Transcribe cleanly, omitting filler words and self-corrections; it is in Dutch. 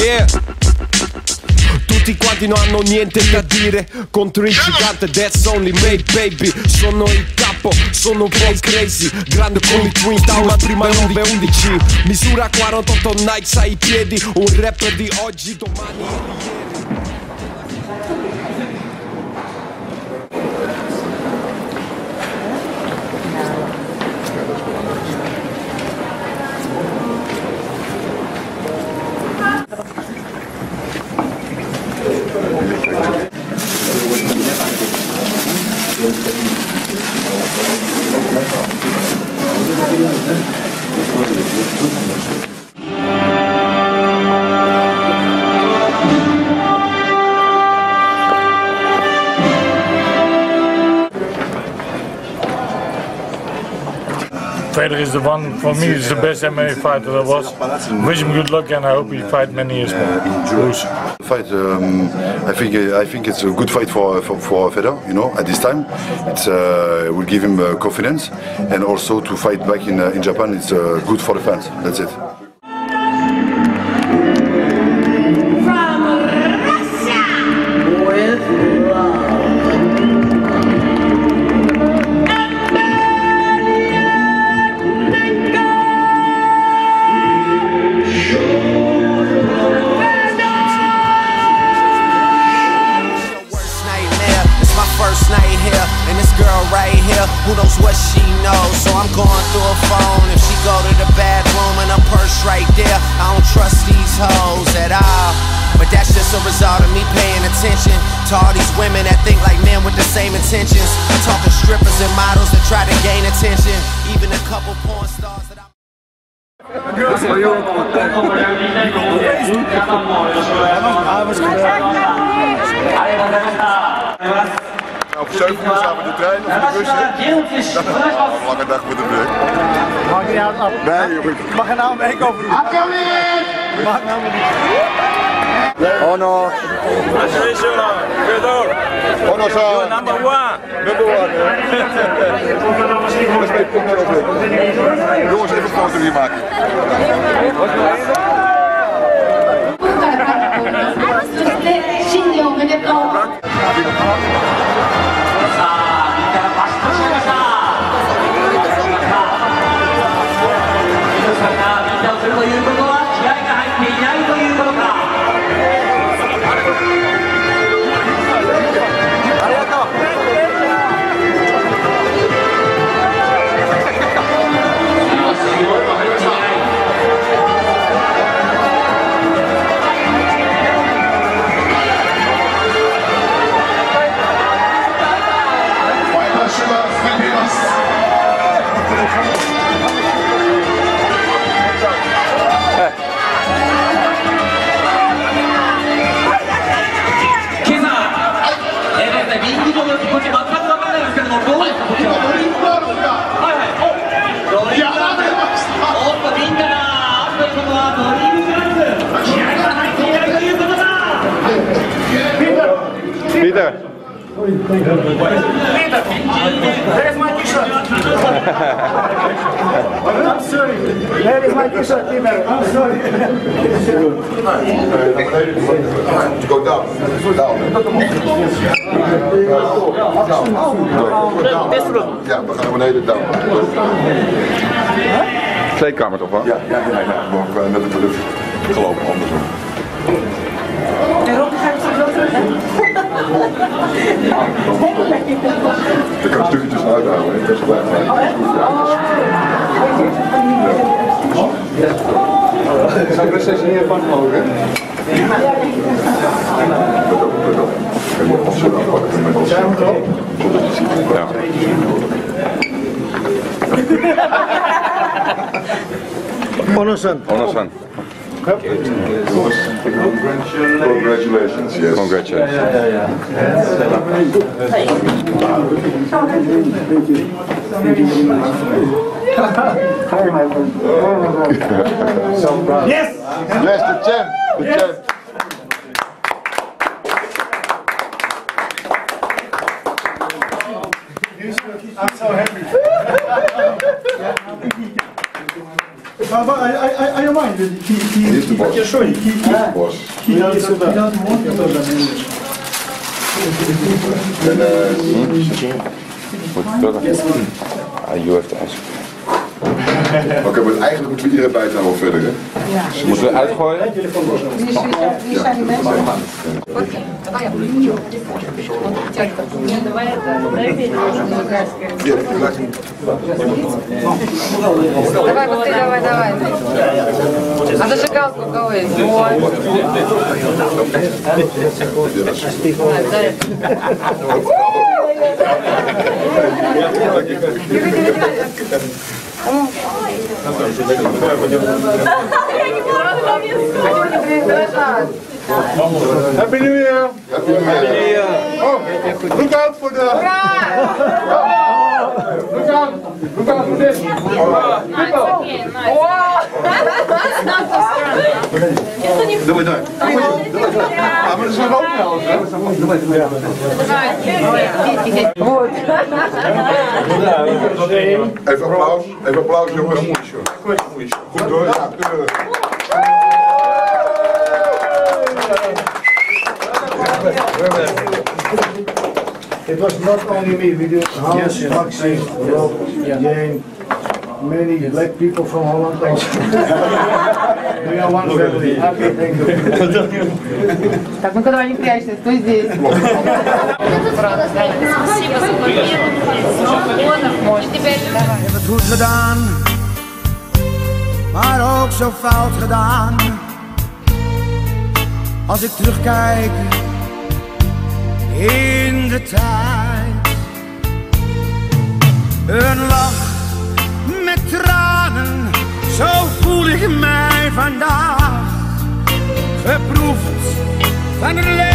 Yeah. Tutti quanti non hanno niente da dire contro il gigante, that's only me baby. Sono il capo, sono un po' crazy, grande come i Twin Tower, prima 9-11. Misura 48 Nikes ai piedi, un rapper di oggi, domani e di ieri. Fedor is the one, for me, is the best MMA fighter there was. Wish him good luck and I hope he fight many years more. Kruse. Fight, I think it's a good fight for Fedor. You know, at this time, it will give him confidence, and also to fight back in Japan, it's good for the fans. That's it. First night here, and this girl right here, who knows what she knows? So I'm going through her phone. If she go to the bathroom and her purse right there, I don't trust these hoes at all. But that's just a result of me paying attention to all these women that think like men with the same intentions. I'm talking strippers and models that try to gain attention, even a couple porn stars that I'm... Nou, voor 7 uur samen de trein of de busje. Een lange dag met de bus. Maak je nou af? Nee, jongen. Mag je nou een week over doen? Mag nou niet. Oh no. Fedor. Oh no, so. Number one. Number one. Jongens, even een foto hier maken. Peter. Peter, where's my t-shirt? I'm sorry. Where is my t-shirt, Peter? I'm sorry. Go down. Ja, we gaan naar beneden down. Kleedkamer toch wel? Ja, gewoon met de lucht gelopen andersom. En Rob, ga je zo terug? Ik kan een stukje tussenuit houden, hè? Best blijven. Zou ik er steeds meer van mogen? Zijn we erop? Ja. Onosan. Onosan. Congratulations, yes. Congratulations. Yes! Yes, the champ! The champ! I'm so happy. I don't mind. He's the boss. Show you. He's the boss. He doesn't want it. You have to ask. Oké, maar eigenlijk moeten we iedereen buiten houden verder, hè? Ja. Moeten we uitgooien? Wie zijn die mensen? Давай. А зажигалка у кого есть? Happy New Year! Happy New Year! Oh, look out for the... Look out for this! Давай. А мы же ровно уже. Even applaus jongens. Goed hoor. Ja, It was not only me, we did Hans, Maxim, Rob, Jane, many black people from Holland. We are one family. Happy, thank you. Так, ну когда не прячься, стой здесь. Спасибо за Ik heb het goed gedaan, maar ook zo fout gedaan. Als ik terugkijk in de tijd, een lach met tranen, zo voel ik mij vandaag. Geproefd van het leven.